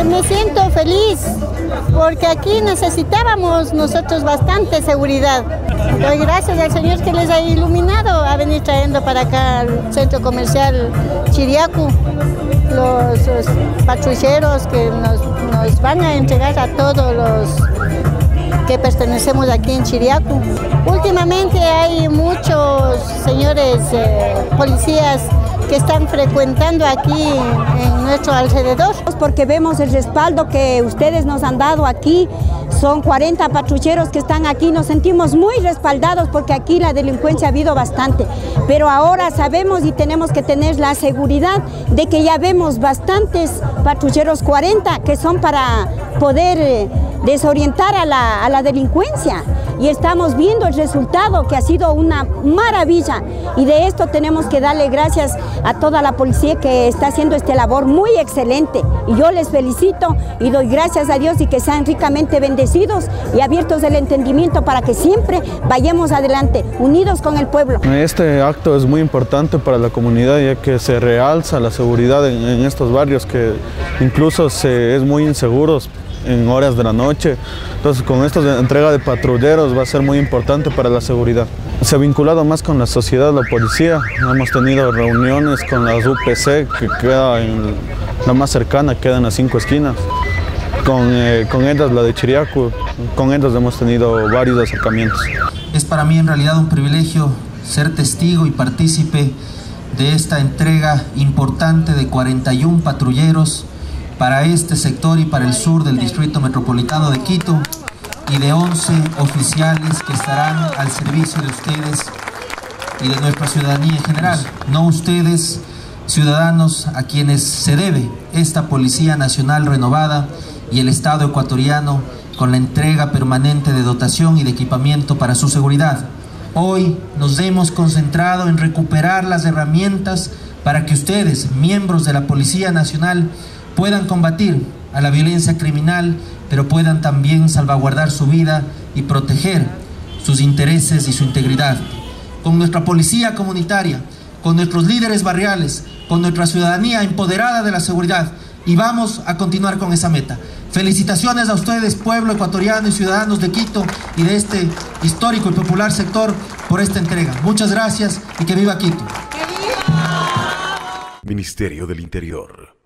Me siento feliz porque aquí necesitábamos nosotros bastante seguridad. Doy gracias al Señor que les ha iluminado a venir trayendo para acá al centro comercial Chiriacu los patrulleros que nos van a entregar a todos los que pertenecemos aquí en Chiriacu. Últimamente hay muchos señores policías que están frecuentando aquí en nuestro alrededor. Porque vemos el respaldo que ustedes nos han dado aquí, son 40 patrulleros que están aquí, nos sentimos muy respaldados porque aquí la delincuencia ha habido bastante, pero ahora sabemos y tenemos que tener la seguridad de que ya vemos bastantes patrulleros, 40, que son para poder desorientar a la delincuencia, y estamos viendo el resultado que ha sido una maravilla, y de esto tenemos que darle gracias a toda la policía que está haciendo esta labor muy excelente, y yo les felicito y doy gracias a Dios y que sean ricamente bendecidos y abiertos del entendimiento para que siempre vayamos adelante, unidos con el pueblo. Este acto es muy importante para la comunidad ya que se realza la seguridad en estos barrios que incluso es muy inseguros en horas de la noche. Entonces con esta entrega de patrulleros va a ser muy importante para la seguridad. Se ha vinculado más con la sociedad, la policía. Hemos tenido reuniones con las UPC que queda en la más cercana, queda en las 5 esquinas. Con ellas, la de Chiriacu, con ellas hemos tenido varios acercamientos. Es para mí en realidad un privilegio ser testigo y partícipe de esta entrega importante de 41 patrulleros para este sector y para el sur del Distrito Metropolitano de Quito, y de 11 oficiales que estarán al servicio de ustedes y de nuestra ciudadanía en general. No ustedes, ciudadanos a quienes se debe esta Policía Nacional renovada y el Estado ecuatoriano con la entrega permanente de dotación y de equipamiento para su seguridad. Hoy nos hemos concentrado en recuperar las herramientas para que ustedes, miembros de la Policía Nacional, puedan combatir a la violencia criminal, pero puedan también salvaguardar su vida y proteger sus intereses y su integridad. Con nuestra policía comunitaria, con nuestros líderes barriales, con nuestra ciudadanía empoderada de la seguridad, y vamos a continuar con esa meta. Felicitaciones a ustedes, pueblo ecuatoriano y ciudadanos de Quito y de este histórico y popular sector, por esta entrega. Muchas gracias y que viva Quito. Ministerio del Interior.